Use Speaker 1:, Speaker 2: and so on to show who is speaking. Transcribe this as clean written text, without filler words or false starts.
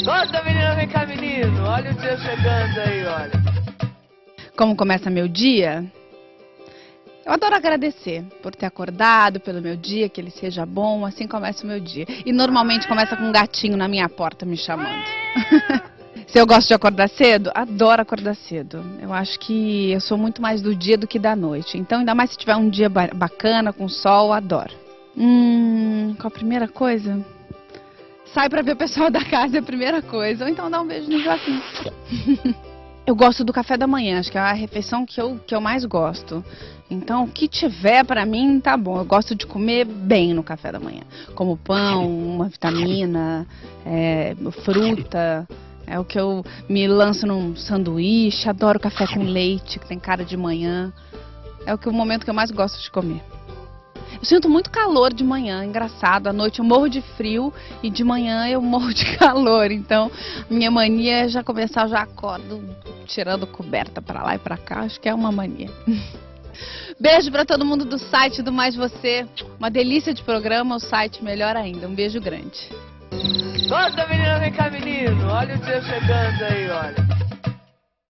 Speaker 1: Gosta, menina, vem cá, menino. Olha o dia chegando aí, olha.
Speaker 2: Como começa meu dia? Eu adoro agradecer por ter acordado, pelo meu dia, que ele seja bom, assim começa o meu dia. E normalmente começa com um gatinho na minha porta me chamando. Se eu gosto de acordar cedo, adoro acordar cedo. Eu acho que eu sou muito mais do dia do que da noite. Então, ainda mais se tiver um dia bacana, com sol, adoro. Qual a primeira coisa? Sai pra ver o pessoal da casa, é a primeira coisa. Ou então dá um beijo no Joaquim. Eu gosto do café da manhã, acho que é a refeição que eu mais gosto. Então, o que tiver pra mim, tá bom. Eu gosto de comer bem no café da manhã. Como pão, uma vitamina, fruta. É o que eu me lanço num sanduíche. Adoro café com leite, que tem cara de manhã. É o momento que eu mais gosto de comer. Eu sinto muito calor de manhã, engraçado. À noite eu morro de frio e de manhã eu morro de calor. Então, minha mania é já começar, eu já acordo tirando coberta pra lá e pra cá. Acho que é uma mania. Beijo pra todo mundo do site do Mais Você. Uma delícia de programa, o site melhor ainda. Um beijo grande.
Speaker 1: Gosta, menina, vem cá, menino. Olha o dia chegando aí, olha.